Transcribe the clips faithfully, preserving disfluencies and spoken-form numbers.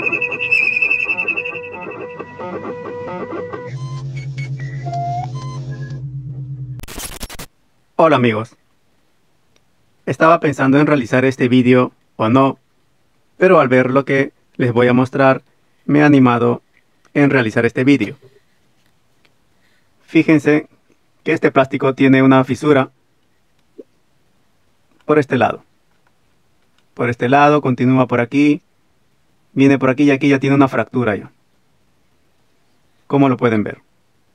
Hola amigos, estaba pensando en realizar este vídeo o no, pero al ver lo que les voy a mostrar me he animado en realizar este vídeo. Fíjense que este plástico tiene una fisura por este lado. Por este lado, continúa por aquí, viene por aquí y aquí ya tiene una fractura ya. Como lo pueden ver.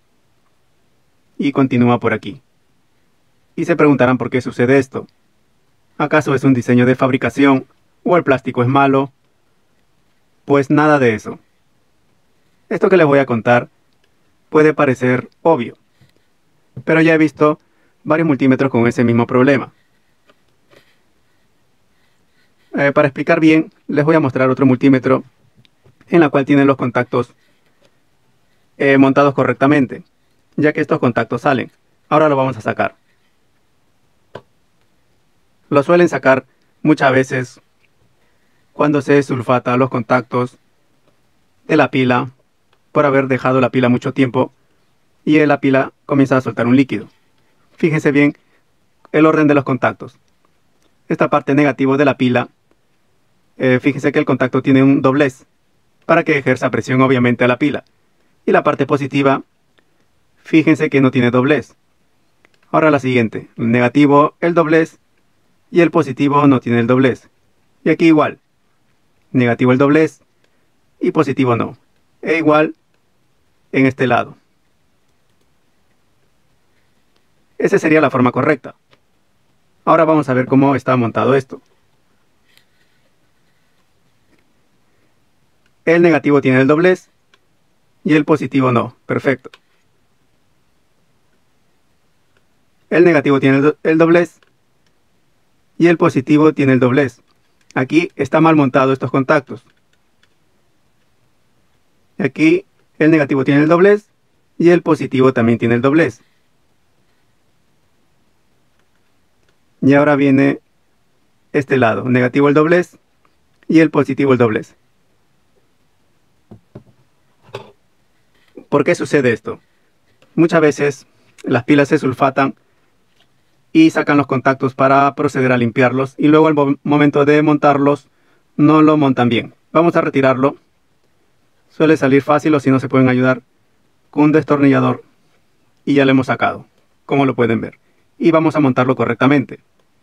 Y continúa por aquí. Y se preguntarán por qué sucede esto. ¿Acaso es un diseño de fabricación o el plástico es malo? Pues nada de eso. Esto que les voy a contar puede parecer obvio, pero ya he visto varios multímetros con ese mismo problema. Eh, para explicar bien, les voy a mostrar otro multímetro en la cual tienen los contactos eh, montados correctamente, ya que estos contactos salen. Ahora lo vamos a sacar. Lo suelen sacar muchas veces cuando se sulfata los contactos de la pila por haber dejado la pila mucho tiempo y la pila comienza a soltar un líquido. Fíjense bien el orden de los contactos. Esta parte negativa de la pila, eh, fíjense que el contacto tiene un doblez para que ejerza presión obviamente a la pila. Y la parte positiva, fíjense que no tiene doblez. Ahora la siguiente, el negativo el doblez y el positivo no tiene el doblez. Y aquí igual, negativo el doblez y positivo no. E igual en este lado. Esa sería la forma correcta. Ahora vamos a ver cómo está montado esto. El negativo tiene el doblez y el positivo no. Perfecto. El negativo tiene el, do el doblez y el positivo tiene el doblez. Aquí está mal montado estos contactos. Aquí el negativo tiene el doblez y el positivo también tiene el doblez. Y ahora viene este lado, negativo el doblez y el positivo el doblez. ¿Por qué sucede esto? Muchas veces las pilas se sulfatan y sacan los contactos para proceder a limpiarlos y luego al momento de montarlos no lo montan bien. Vamos a retirarlo. Suele salir fácil o si no se pueden ayudar con un destornillador y ya lo hemos sacado, como lo pueden ver. Y vamos a montarlo correctamente.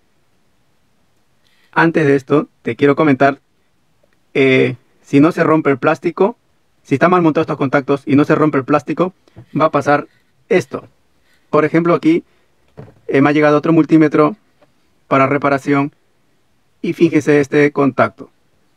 Antes de esto te quiero comentar, eh, si no se rompe el plástico, si está mal montado estos contactos y no se rompe el plástico, va a pasar esto. Por ejemplo aquí eh, me ha llegado otro multímetro para reparación y fíjese este contacto.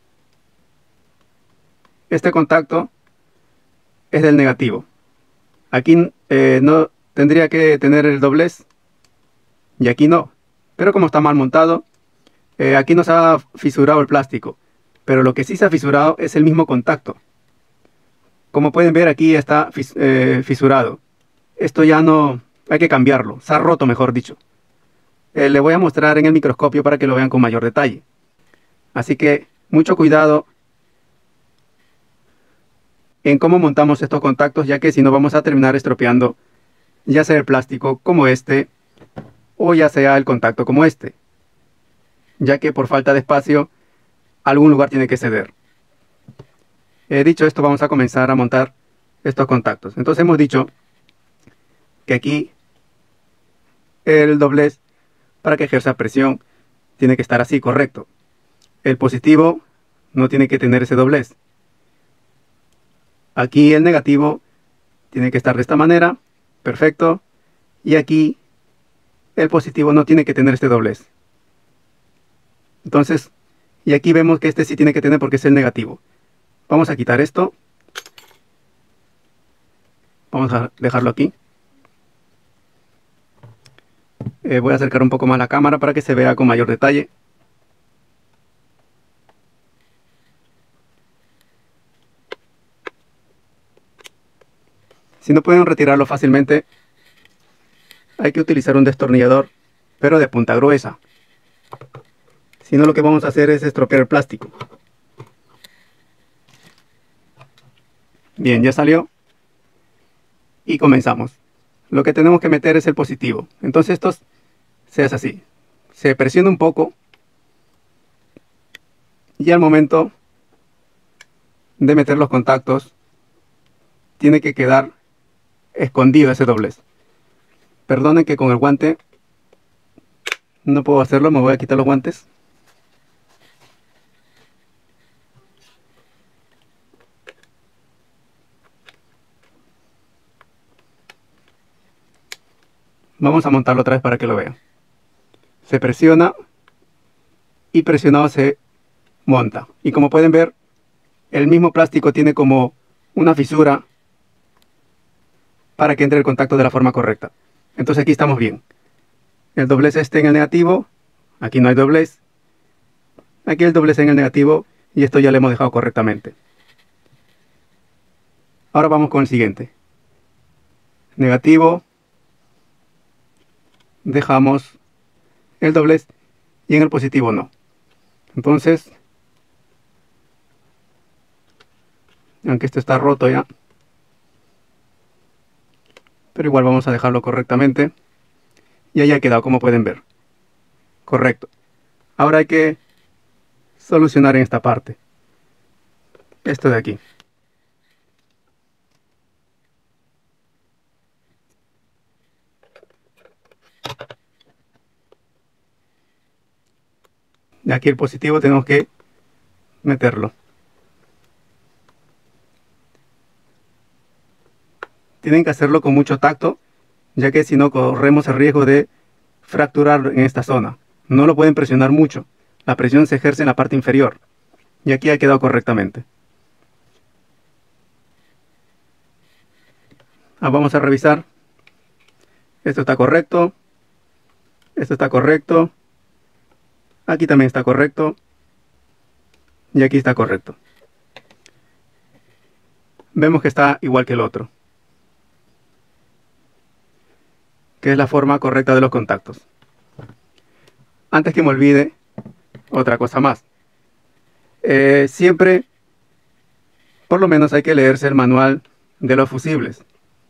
Este contacto es del negativo. Aquí eh, no tendría que tener el doblez y aquí no. Pero como está mal montado, eh, aquí no se ha fisurado el plástico. Pero lo que sí se ha fisurado es el mismo contacto. Como pueden ver aquí está fis eh, fisurado. Esto ya no hay que cambiarlo. Se ha roto, mejor dicho. Eh, le voy a mostrar en el microscopio para que lo vean con mayor detalle. Así que mucho cuidado en cómo montamos estos contactos, ya que si no vamos a terminar estropeando ya sea el plástico como este o ya sea el contacto como este, ya que por falta de espacio algún lugar tiene que ceder. He dicho esto, vamos a comenzar a montar estos contactos. Entonces hemos dicho que aquí el doblez para que ejerza presión tiene que estar así, correcto. El positivo no tiene que tener ese doblez. Aquí el negativo tiene que estar de esta manera, perfecto. Y aquí el positivo no tiene que tener este doblez. Entonces, y aquí vemos que este sí tiene que tener porque es el negativo. Vamos a quitar esto. Vamos a dejarlo aquí. Eh, voy a acercar un poco más la cámara para que se vea con mayor detalle. Si no pueden retirarlo fácilmente, hay que utilizar un destornillador, pero de punta gruesa. Si no, lo que vamos a hacer es estropear el plástico. Bien, ya salió. Y comenzamos. Lo que tenemos que meter es el positivo. Entonces esto se hace así. Se presiona un poco. Y al momento de meter los contactos, tiene que quedar escondido ese doblez. Perdonen que con el guante no puedo hacerlo. Me voy a quitar los guantes. Vamos a montarlo otra vez para que lo vean. Se presiona y presionado se monta. Y como pueden ver, el mismo plástico tiene como una fisura para que entre el contacto de la forma correcta. Entonces aquí estamos bien. El doblez esté en el negativo. Aquí no hay doblez. Aquí el doblez en el negativo. Y esto ya lo hemos dejado correctamente. Ahora vamos con el siguiente. Negativo. Dejamos el doblez y en el positivo no. Entonces, aunque esto está roto ya, pero igual vamos a dejarlo correctamente. Y ahí ha quedado, como pueden ver. Correcto. Ahora hay que solucionar en esta parte. Esto de aquí. De aquí el positivo tenemos que meterlo. Tienen que hacerlo con mucho tacto, ya que si no corremos el riesgo de fracturar en esta zona. No lo pueden presionar mucho. La presión se ejerce en la parte inferior. Y aquí ha quedado correctamente. Ah, vamos a revisar. Esto está correcto. Esto está correcto. Aquí también está correcto. Y aquí está correcto. Vemos que está igual que el otro, que es la forma correcta de los contactos. Antes que me olvide, otra cosa más. Eh, siempre, por lo menos hay que leerse el manual de los fusibles.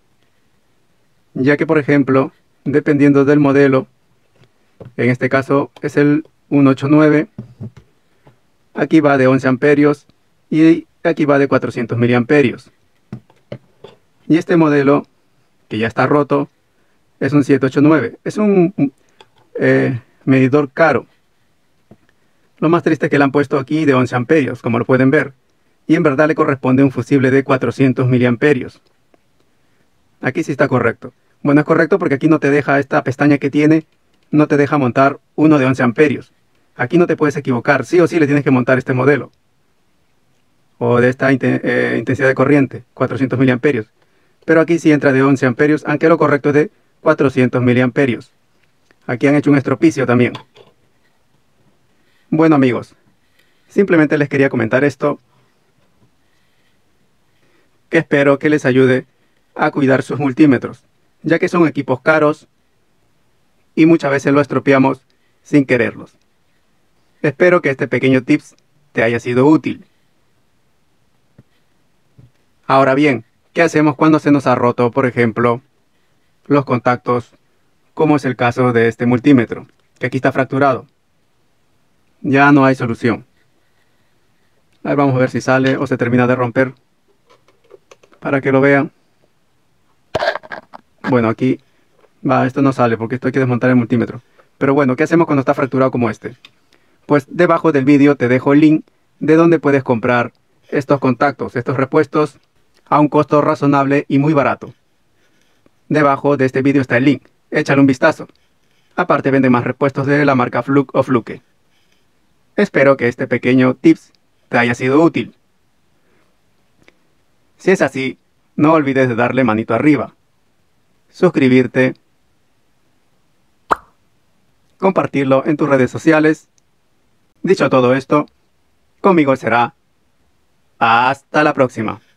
Ya que, por ejemplo, dependiendo del modelo, en este caso es el ciento ochenta y nueve, aquí va de once amperios y aquí va de cuatrocientos miliamperios. Y este modelo, que ya está roto, es un siete ocho nueve. Es un eh, medidor caro. Lo más triste es que le han puesto aquí de once amperios, como lo pueden ver. Y en verdad le corresponde un fusible de cuatrocientos miliamperios. Aquí sí está correcto. Bueno, es correcto porque aquí no te deja, esta pestaña que tiene, no te deja montar uno de once amperios. Aquí no te puedes equivocar. Sí o sí le tienes que montar este modelo. O de esta eh, intensidad de corriente, cuatrocientos miliamperios. Pero aquí sí entra de once amperios, aunque lo correcto es de cuatrocientos miliamperios. Aquí han hecho un estropicio también. Bueno amigos, simplemente les quería comentar esto, que espero que les ayude a cuidar sus multímetros, ya que son equipos caros y muchas veces lo estropeamos sin quererlos. Espero que este pequeño tips te haya sido útil. Ahora bien, ¿qué hacemos cuando se nos ha roto, por ejemplo, los contactos, como es el caso de este multímetro, que aquí está fracturado? Ya no hay solución. A ver, vamos a ver si sale o se termina de romper, para que lo vean. Bueno, aquí va, esto no sale porque esto hay que desmontar el multímetro. Pero bueno, ¿qué hacemos cuando está fracturado como este? Pues debajo del vídeo te dejo el link de donde puedes comprar estos contactos, estos repuestos, a un costo razonable y muy barato. Debajo de este vídeo está el link, échale un vistazo. Aparte venden más repuestos de la marca Fluke o Fluke. Espero que este pequeño tips te haya sido útil. Si es así, no olvides de darle manito arriba, suscribirte, compartirlo en tus redes sociales. Dicho todo esto, conmigo será hasta la próxima.